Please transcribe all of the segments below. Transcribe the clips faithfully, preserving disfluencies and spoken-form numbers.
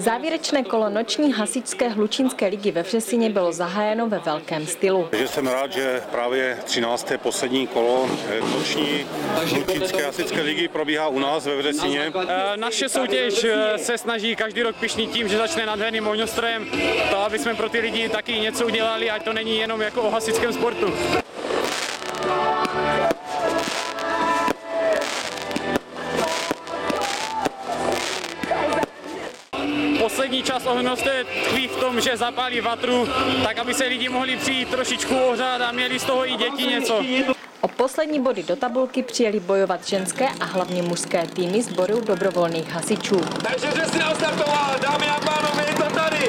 Závěrečné kolo noční hasičské hlučínské ligy ve Vřesině bylo zahájeno ve velkém stylu. Takže jsem rád, že právě třinácté poslední kolo noční hlučínské hasičské ligy probíhá u nás ve Vřesině. Naše soutěž se snaží každý rok pyšnit tím, že začne nádherným ohňostrojem, to, aby jsme pro ty lidi taky něco udělali, ať to není jenom jako o hasičském sportu. Poslední čas ohňostroje tkví v tom, že zapálí vatru, tak aby se lidi mohli přijít trošičku ohřát a měli z toho i děti něco. O poslední body do tabulky přijeli bojovat ženské a hlavně mužské týmy sboru dobrovolných hasičů. Takže Vřesina odstartovala, dámy a pánové, je to tady!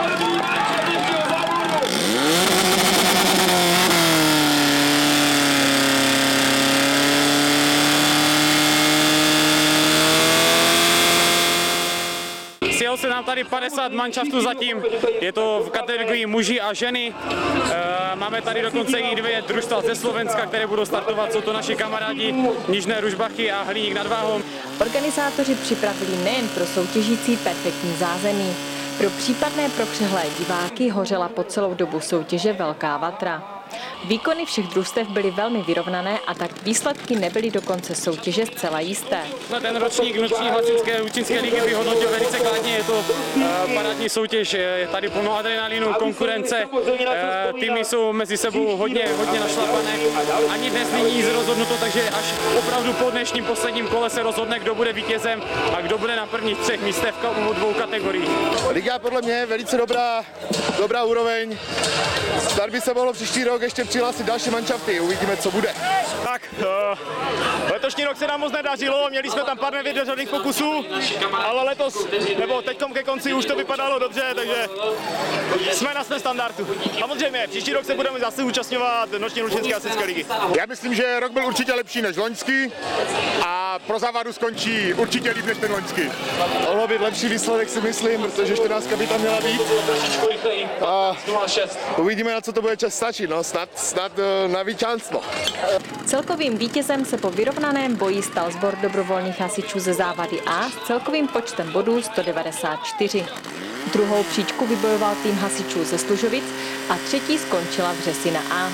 Sjel se nám tady padesát manšaftů zatím, je to v kategorii muži a ženy. Máme tady dokonce i dvě družstva ze Slovenska, které budou startovat, jsou to naši kamarádi Nižné Ružbachy a Hliník nad Váhom. Organizátoři připravili nejen pro soutěžící perfektní zázemí. Pro případné prokřehlé diváky hořela po celou dobu soutěže velká vatra. Výkony všech družstev byly velmi vyrovnané a tak výsledky nebyly do konce soutěže zcela jisté. Ten ročník noční hasičské hlučínské ligy vyhodnotil velice kladně, je to uh, parádní soutěž, je tady plno adrenalinu, konkurence, uh, týmy jsou mezi sebou hodně, hodně našlapané. Ani dnes není nic rozhodnuto, takže až opravdu po dnešním posledním kole se rozhodne, kdo bude vítězem a kdo bude na prvních třech místech v dvou kategoriích. Liga podle mě je velice dobrá, dobrá úroveň. Snad by se mohlo příští rok ještě přihlásit další manšafty, uvidíme, co bude. Tak, uh, letošní rok se nám moc nedařilo, měli jsme tam pár nevydařených pokusů, ale letos, nebo teďkom ke konci už to vypadalo dobře, takže jsme na svém standardu. Samozřejmě, příští rok se budeme zase účastňovat noční hlučínské hasičské ligy. Já myslím, že rok byl určitě lepší než loňský a pro závadu skončí určitě líp než ten loňský. Mohlo být lepší výsledek, si myslím, protože čtrnáctka by tam měla být. A uvidíme, na co to bude čas stačit, no, snad, snad na víťanstvo. Celkovým vítězem se po vyrovnaném boji stal sbor dobrovolných hasičů ze závady A s celkovým počtem bodů sto devadesát čtyři. Druhou příčku vybojoval tým hasičů ze Služovic a třetí skončila Vřesina A.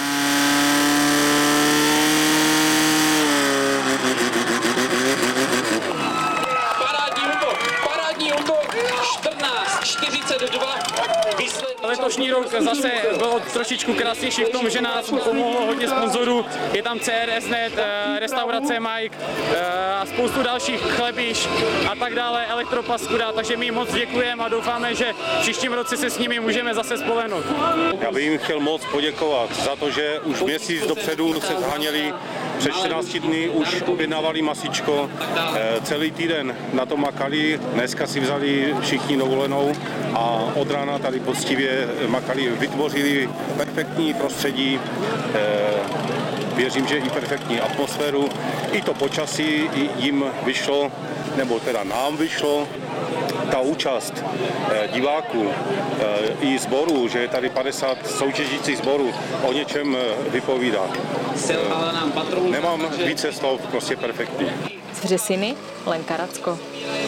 Parádní útok, parádní útok, čtrnáct čtyřicet dva. Letošní rok zase byl trošičku krásnější v tom, že nás pomohlo hodně sponzorů. Je tam C R S net, restaurace Mike a spoustu dalších, Chlebiš a tak dále, Elektropaskuda, takže my jim moc děkujeme a doufáme, že příštím roce se s nimi můžeme zase spolehnout. Já bych jim chtěl moc poděkovat za to, že už měsíc dopředu se zhaněli, před čtrnácti dny už objednávali masičko, celý týden na to makali, dneska si vzali všichni dovolenou a od rána tady poctivě makali, vytvořili perfektní prostředí, věřím, že i perfektní atmosféru, i to počasí jim vyšlo, nebo teda nám vyšlo. Ta účast diváků i sborů, že je tady padesát soutěžících sborů, o něčem vypovídá. Nemám více slov, prostě perfektní. Z Vřesiny Lenka Racko.